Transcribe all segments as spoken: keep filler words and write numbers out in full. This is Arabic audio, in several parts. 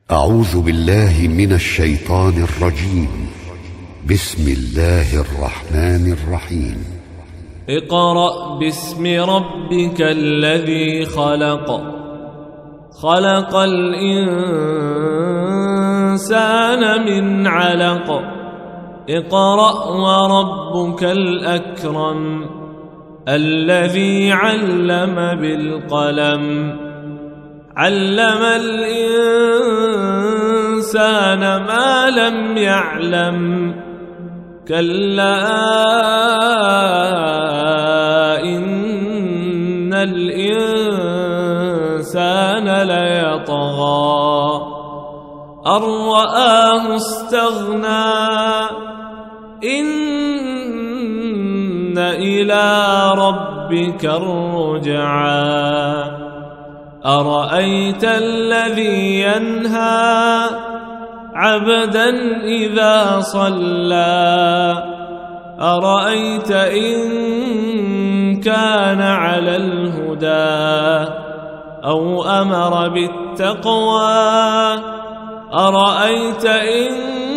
أعوذ بالله من الشيطان الرجيم. بسم الله الرحمن الرحيم. اقرأ باسم ربك الذي خلق خلق الإنسان من علق اقرأ وربك الأكرم الذي علم بالقلم علم الإنسان ما لم يعلم كلا إن الإنسان ليطغى أن رآه استغنى إن إلى ربك الرجعى أرأيت الذي ينهى عبدا إذا صلى أرأيت إن كان على الهدى أو أمر بالتقوى أرأيت إن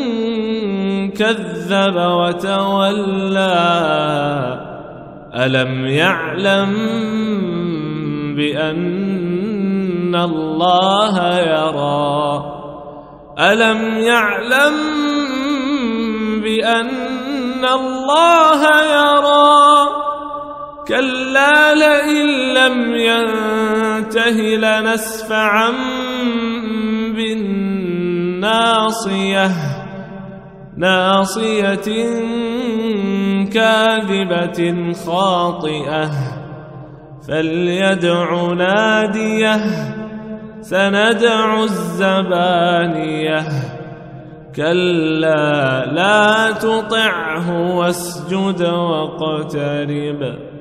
كذب وتولى ألم يعلم بأن الله يرى ألم يعلم بأن الله يرى كلا لئن لم ينته لنسفعا بالناصية ناصية كاذبة خاطئة فليدع ناديه سندع الزبانية كلا لا تطعه واسجد واقترب